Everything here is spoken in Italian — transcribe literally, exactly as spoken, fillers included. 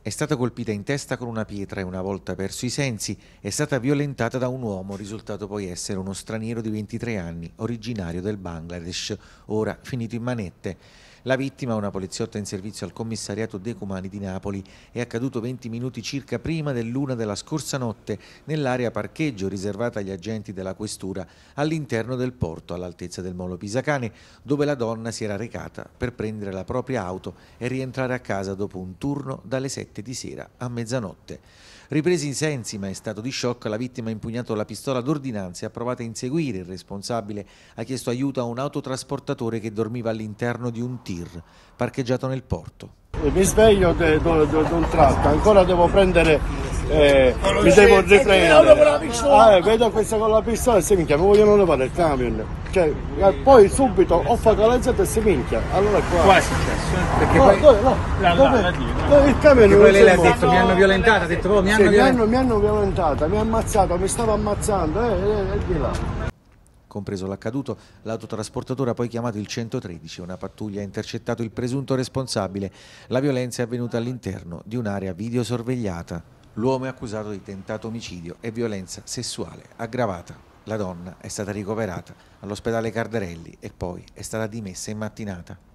È stata colpita in testa con una pietra e una volta perso i sensi è stata violentata da un uomo, risultato poi essere uno straniero di ventitré anni, originario del Bangladesh, ora finito in manette. La vittima, una poliziotta in servizio al commissariato Decumani di Napoli, è accaduto venti minuti circa prima dell'una della scorsa notte nell'area parcheggio riservata agli agenti della questura all'interno del porto all'altezza del molo Pisacane, dove la donna si era recata per prendere la propria auto e rientrare a casa dopo un turno dalle sette di sera a mezzanotte. Ripresi in sensi ma in stato di shock, la vittima ha impugnato la pistola d'ordinanza e ha provato a inseguire il responsabile. Ha chiesto aiuto a un autotrasportatore che dormiva all'interno di un tir parcheggiato nel porto. Mi sveglio di un tratto, ancora devo prendere, eh, mi devo riprendere. Ah, vedo questa con la pistola e si minchia, mi vogliono levare il camion. Cioè, poi subito ho fatto la zeta e si minchia. Allora qua. Qua è successo? Perché no, poi dove, no, la, la, dove, la, dove il camion poi lei le ha no. detto mi hanno violentata, ha detto oh, mi, sì, hanno mi, violentata. hanno, mi hanno violentata, mi ha ammazzato, mi stava ammazzando, e eh, eh, di là. Compreso l'accaduto, l'autotrasportatore ha poi chiamato il centotredici, una pattuglia ha intercettato il presunto responsabile. La violenza è avvenuta all'interno di un'area videosorvegliata. L'uomo è accusato di tentato omicidio e violenza sessuale aggravata. La donna è stata ricoverata all'ospedale Cardarelli e poi è stata dimessa in mattinata.